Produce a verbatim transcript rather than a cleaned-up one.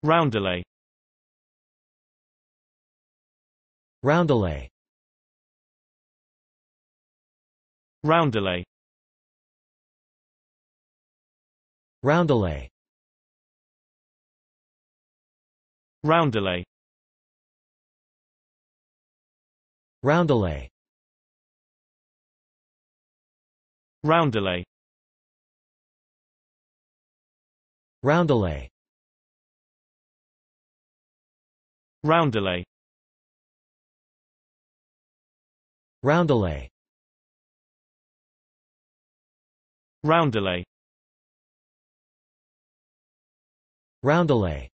roundelay, roundelay, roundelay, roundelay, roundelay, roundelay, roundelay, roundelay, roundelay, roundelay, roundelay, roundelay.